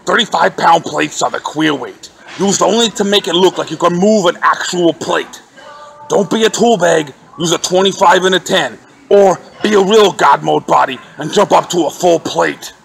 35-pound plates are the queer weight, used only to make it look like you can move an actual plate. Don't be a tool bag, use a 25 and a 10, or be a real God mode body and jump up to a full plate.